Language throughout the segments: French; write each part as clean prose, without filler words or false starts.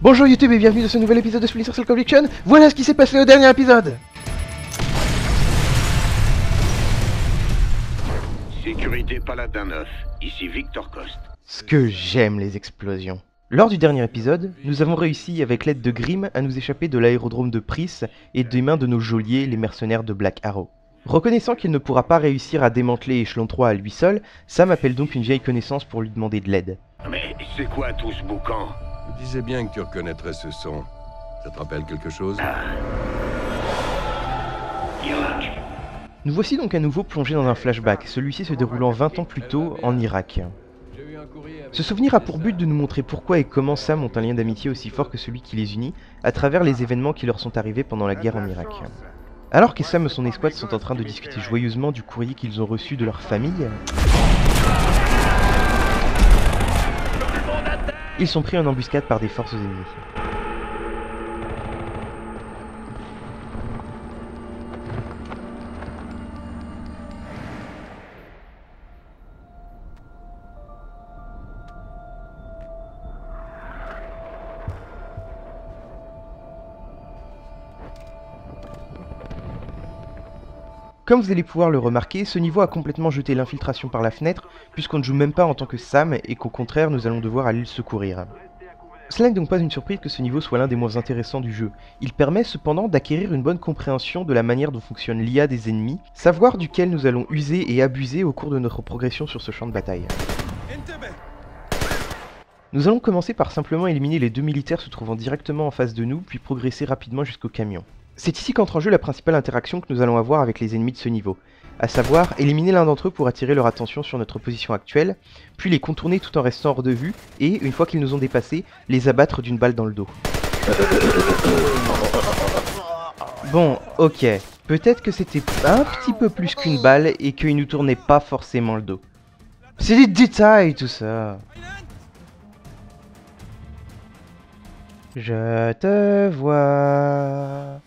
Bonjour YouTube et bienvenue dans ce nouvel épisode de Splinter Cell Conviction. Voilà ce qui s'est passé au dernier épisode. Sécurité Paladin 9, ici Victor Coste. Ce que j'aime les explosions. Lors du dernier épisode, nous avons réussi avec l'aide de Grimm à nous échapper de l'aérodrome de Pris et des mains de nos geôliers, les mercenaires de Black Arrow. Reconnaissant qu'il ne pourra pas réussir à démanteler Échelon 3 à lui seul, Sam appelle donc une vieille connaissance pour lui demander de l'aide. Mais c'est quoi tout ce boucan? Je disais bien que tu reconnaîtrais ce son. Ça te rappelle quelque chose? Irak. Nous voici donc à nouveau plongés dans un flashback, celui-ci se déroulant 20 ans plus tôt en Irak. Ce souvenir a pour but de nous montrer pourquoi et comment Sam ont un lien d'amitié aussi fort que celui qui les unit, à travers les événements qui leur sont arrivés pendant la guerre en Irak. Alors que Sam et son escouade sont en train de discuter joyeusement du courrier qu'ils ont reçu de leur famille, ils sont pris en embuscade par des forces ennemies. Comme vous allez pouvoir le remarquer, ce niveau a complètement jeté l'infiltration par la fenêtre, puisqu'on ne joue même pas en tant que Sam, et qu'au contraire nous allons devoir aller le secourir. Cela n'est donc pas une surprise que ce niveau soit l'un des moins intéressants du jeu. Il permet cependant d'acquérir une bonne compréhension de la manière dont fonctionne l'IA des ennemis, savoir duquel nous allons user et abuser au cours de notre progression sur ce champ de bataille. Nous allons commencer par simplement éliminer les deux militaires se trouvant directement en face de nous, puis progresser rapidement jusqu'au camion. C'est ici qu'entre en jeu la principale interaction que nous allons avoir avec les ennemis de ce niveau, à savoir éliminer l'un d'entre eux pour attirer leur attention sur notre position actuelle, puis les contourner tout en restant hors de vue, et, une fois qu'ils nous ont dépassés, les abattre d'une balle dans le dos. Bon, ok, peut-être que c'était un petit peu plus qu'une balle et qu'ils nous tournaient pas forcément le dos. C'est des détails tout ça. Je te vois.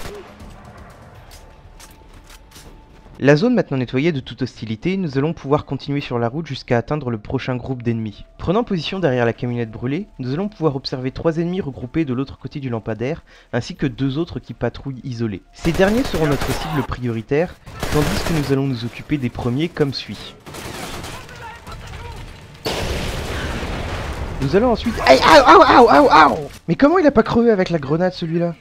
La zone maintenant nettoyée de toute hostilité, nous allons pouvoir continuer sur la route jusqu'à atteindre le prochain groupe d'ennemis. Prenant position derrière la camionnette brûlée, nous allons pouvoir observer 3 ennemis regroupés de l'autre côté du lampadaire, ainsi que 2 autres qui patrouillent isolés. Ces derniers seront notre cible prioritaire, tandis que nous allons nous occuper des premiers comme suit. Nous allons ensuite... Aïe, aïe. Mais comment il a pas crevé avec la grenade celui-là?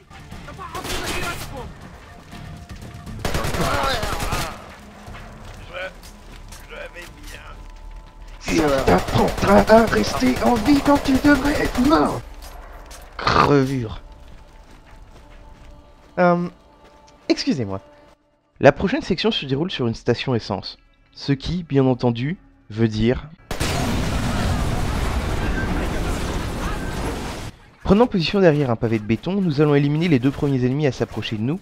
Ça t'apprendra à rester en vie quand tu devrais être mort. Crevure. Excusez-moi. La prochaine section se déroule sur une station essence. Ce qui, bien entendu, veut dire... Prenant position derrière un pavé de béton, nous allons éliminer les 2 premiers ennemis à s'approcher de nous,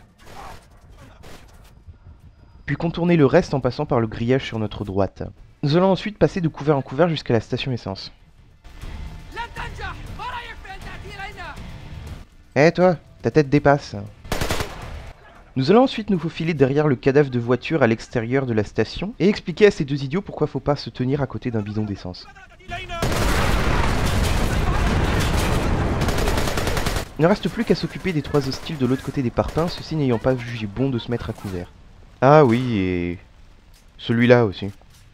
puis contourner le reste en passant par le grillage sur notre droite. Nous allons ensuite passer de couvert en couvert jusqu'à la station essence. Eh toi, ta tête dépasse. Nous allons ensuite nous faufiler derrière le cadavre de voiture à l'extérieur de la station et expliquer à ces 2 idiots pourquoi faut pas se tenir à côté d'un bidon d'essence. Il ne reste plus qu'à s'occuper des 3 hostiles de l'autre côté des parpaings, ceux-ci n'ayant pas jugé bon de se mettre à couvert. Ah oui, et... celui-là aussi.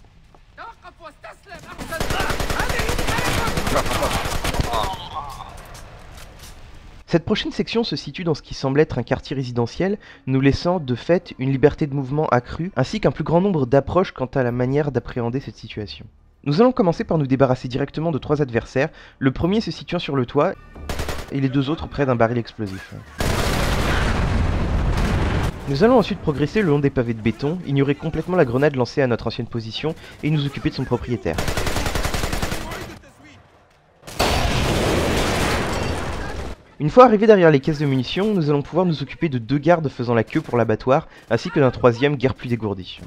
Cette prochaine section se situe dans ce qui semble être un quartier résidentiel, nous laissant de fait une liberté de mouvement accrue, ainsi qu'un plus grand nombre d'approches quant à la manière d'appréhender cette situation. Nous allons commencer par nous débarrasser directement de 3 adversaires, le premier se situant sur le toit, et les 2 autres près d'un baril explosif. Nous allons ensuite progresser le long des pavés de béton, ignorer complètement la grenade lancée à notre ancienne position, et nous occuper de son propriétaire. Une fois arrivés derrière les caisses de munitions, nous allons pouvoir nous occuper de 2 gardes faisant la queue pour l'abattoir, ainsi que d'un 3e guère plus dégourdi.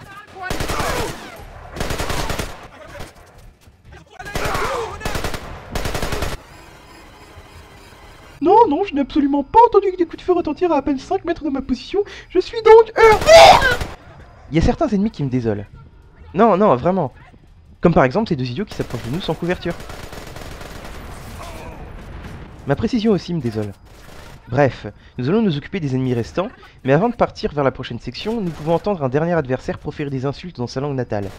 Non, je n'ai absolument pas entendu que des coups de feu retentir à peine 5 mètres de ma position, je suis donc... Il y a certains ennemis qui me désolent. Non, vraiment. Comme par exemple ces 2 idiots qui s'approchent de nous sans couverture. Ma précision aussi me désole. Bref, nous allons nous occuper des ennemis restants, mais avant de partir vers la prochaine section, nous pouvons entendre un dernier adversaire proférer des insultes dans sa langue natale.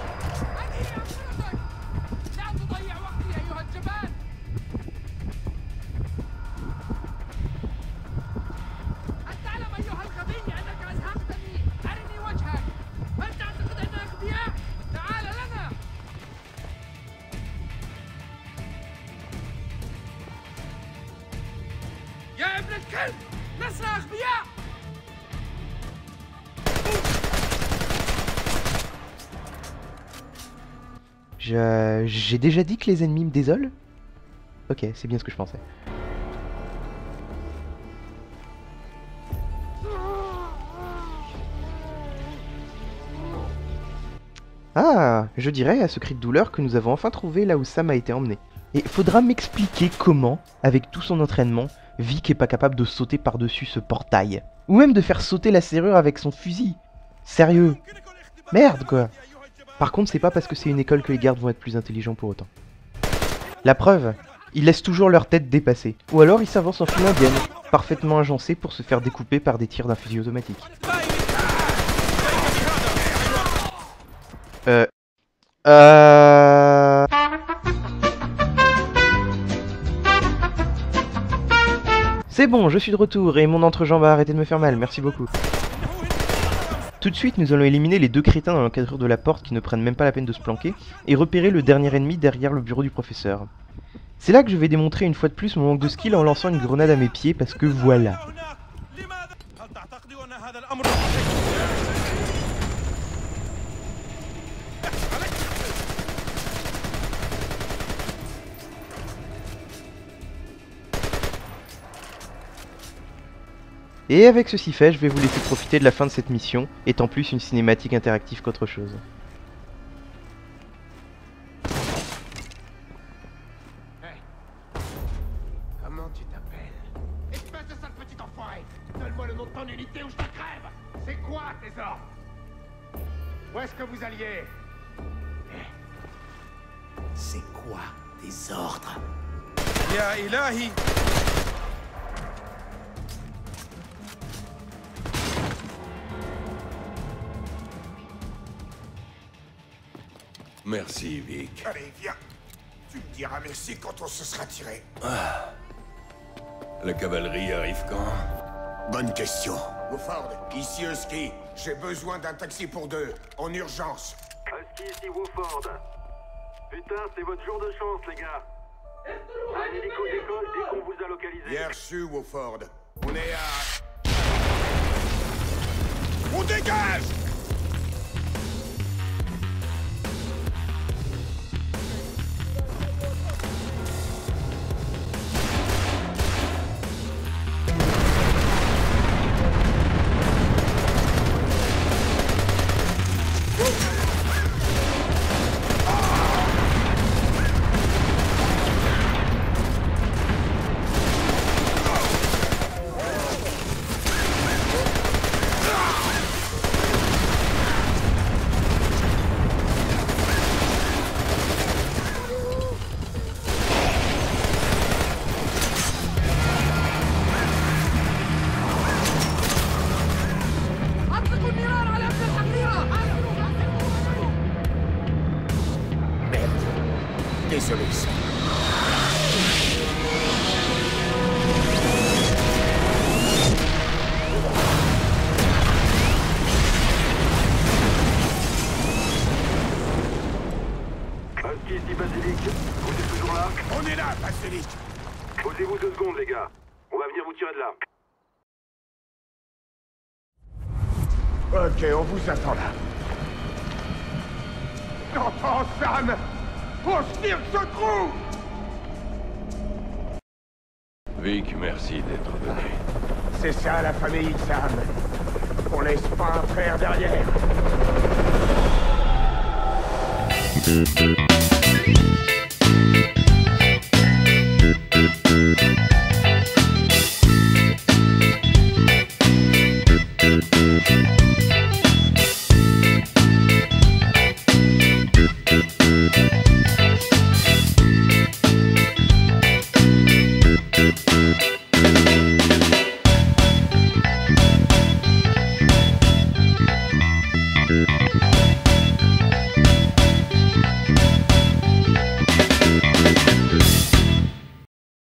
J'ai déjà dit que les ennemis me désolent? Ok, c'est bien ce que je pensais. Ah, je dirais à ce cri de douleur que nous avons enfin trouvé là où Sam a été emmené. Et faudra m'expliquer comment, avec tout son entraînement, Vic est pas capable de sauter par-dessus ce portail. Ou même de faire sauter la serrure avec son fusil. Sérieux. Merde quoi. Par contre, c'est pas parce que c'est une école que les gardes vont être plus intelligents pour autant. La preuve, ils laissent toujours leur tête dépasser. Ou alors ils s'avancent en file indienne, parfaitement agencés pour se faire découper par des tirs d'un fusil automatique. C'est bon, je suis de retour et mon entrejambe a arrêté de me faire mal, merci beaucoup. Tout de suite, nous allons éliminer les deux crétins dans l'encadrure de la porte qui ne prennent même pas la peine de se planquer et repérer le dernier ennemi derrière le bureau du professeur. C'est là que je vais démontrer une fois de plus mon manque de skill en lançant une grenade à mes pieds parce que voilà. Et avec ceci fait, je vais vous laisser profiter de la fin de cette mission, étant plus une cinématique interactive qu'autre chose. Hey. Comment tu t'appelles? Espèce de sale petit enfoiré! Donne-moi le nom de ton unité ou je te crève! C'est quoi tes ordres? Où est-ce que vous alliez? C'est quoi tes ordres? Ya Ilahi! Merci, Vic. Allez, viens. Tu me diras merci quand on se sera tiré. La cavalerie arrive quand? Bonne question. Wofford, ici Husky. J'ai besoin d'un taxi pour deux, en urgence. Husky ici Wofford. Putain, c'est votre jour de chance, les gars. Un hélico décolle dès qu'on vous a localisé. Bien reçu, Wofford. On est à... On dégage! Désolé, ça. Husky ici Basilic. Vous êtes toujours là? On est là, Basilic. Posez-vous 2 secondes, les gars. On va venir vous tirer de là. Ok, on vous attend là. Oh, Sam! On se tire ce trou! Vic, merci d'être venu. C'est ça la famille, Sam. On laisse pas un frère derrière.